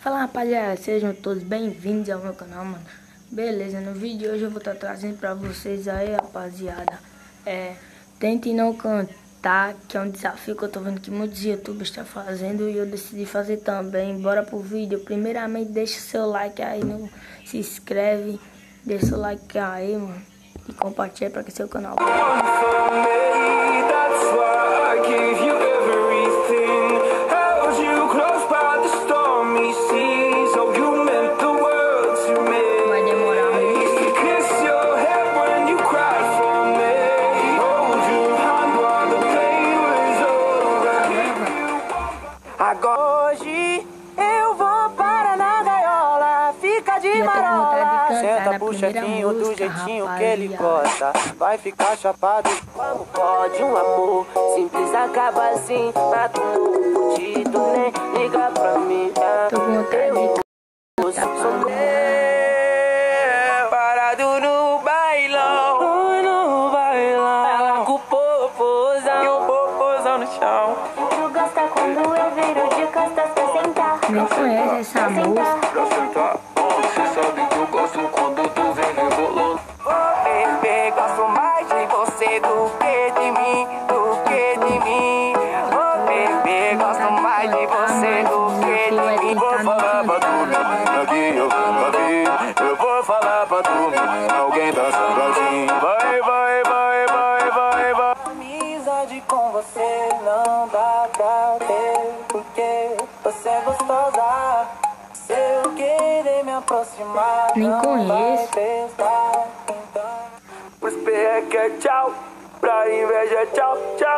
Fala rapaziada, sejam todos bem-vindos ao meu canal, mano. Beleza, no vídeo de hoje eu vou estar trazendo pra vocês aí, rapaziada, tente não cantar, que é um desafio que eu tô vendo que muitos youtubers estão fazendo e eu decidi fazer também. Bora pro vídeo. Primeiramente deixa seu like aí, se inscreve, deixa seu like aí, mano, e compartilha pra que seu canal. Hoje eu vou para na gaiola, fica de marola. Senta pro chefinho do jeitinho que ele gosta. Vai ficar chapado. Como pode um amor simples acaba assim? Mato fudido, nem liga pra mim. Tô com vontade de cantar. Parado no bailão, no bailão. Ela com o popozão e o popozão no chão. Tu gosta quando eu viro de costas pra sentar. Nem conhece essa música. Pra sentar, você sabe que eu gosto quando tu vem rebolando. Bebê, gosto mais de você do que de mim, do que de mim. Oh, bebê, gosto mais de você do que de mim. Vou falar pra tu, aqui eu nunca vi. Eu vou falar pra tu, alguém dançando assim. Vai, vai, vai, vai, vai, vai. Amizade com você não dá pra ter, porque você é gostosa. Se eu querer me aproximar, Nem não conheço. vai prestar. Então, os PEC é tchau, pra inveja é tchau, tchau.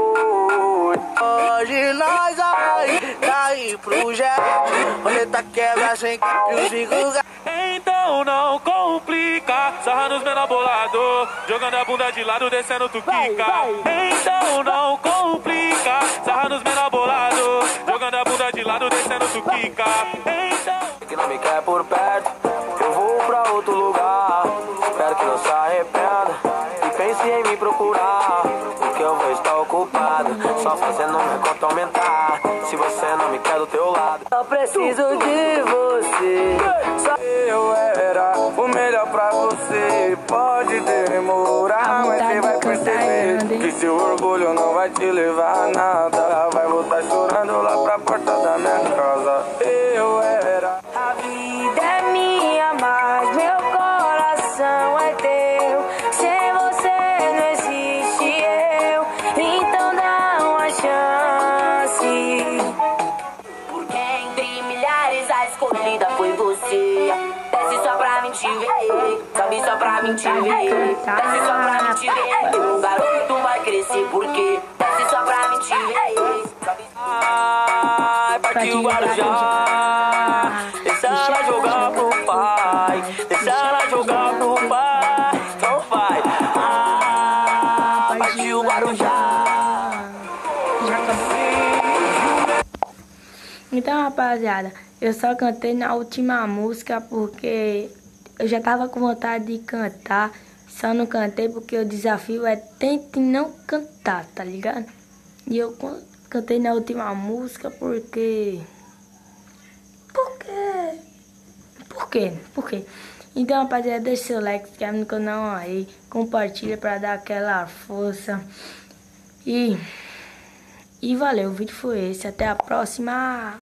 Hoje nós vai cair pro jet, roleta quebra sem que os bigos. Então não complica, sarra nos menor bolado, jogando a bunda de lado, descendo tu quica. Então não complica, sarra nos menor bolado, jogando a bunda de lado, descendo tu quica. Então Que não me quer por perto, eu vou pra outro lugar. Espero que não se arrependa e pense em me procurar, porque eu vou estar ocupado, só fazendo minha conta aumentar. Se você não me quer do teu lado, eu preciso de você. Só eu era o melhor pra você. Pode demorar, mas você vai perceber que seu orgulho não vai te levar a nada. Vai voltar chorando lá pra porta da minha casa. Eu era. A vida é minha, mas meu coração é teu. Sem você não existe eu, então dá uma chance. Porque entre milhares a escolhida foi você. Desce só pra mim te ver, sobe só pra mim te ver. Desce só pra mim te ver, o garoto vai crescer porque desce só pra mim te ver. Ai, partiu o Guarujá. Deixa ela jogar pro pai, deixa ela jogar pro pai. Então vai. Partiu o Guarujá. Já acabou. Então, rapaziada, eu só cantei na última música porque eu já tava com vontade de cantar. Só não cantei porque o desafio é tente não cantar, tá ligado? E eu cantei na última música porque... Por quê? Então, rapaziada, deixa seu like, se inscreve no canal aí, compartilha pra dar aquela força. E valeu, o vídeo foi esse. Até a próxima.